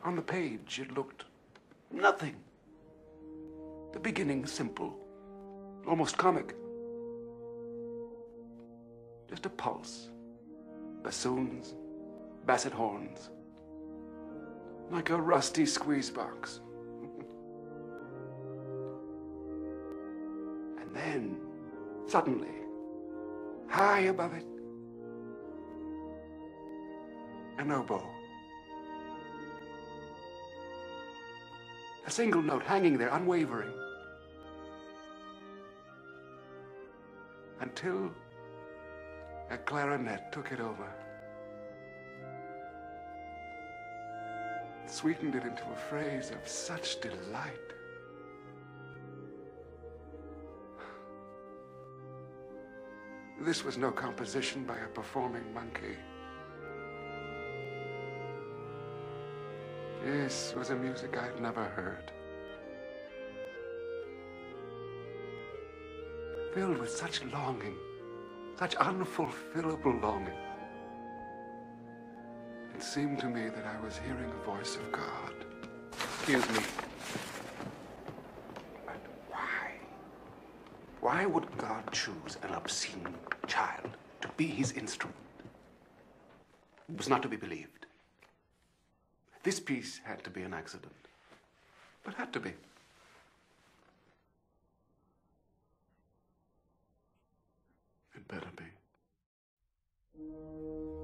On the page, it looked nothing. The beginning simple, almost comic. Just a pulse. Bassoons, basset horns. Like a rusty squeezebox. And then, suddenly, high above it, an oboe. A single note hanging there, unwavering. Until a clarinet took it over. Sweetened it into a phrase of such delight. This was no composition by a performing monkey. This was a music I'd never heard. Filled with such longing, such unfulfillable longing. It seemed to me that I was hearing a voice of God. Excuse me. But why? Why would God choose an obscene child to be his instrument? It was not to be believed. This piece had to be an accident, but had to be. It better be.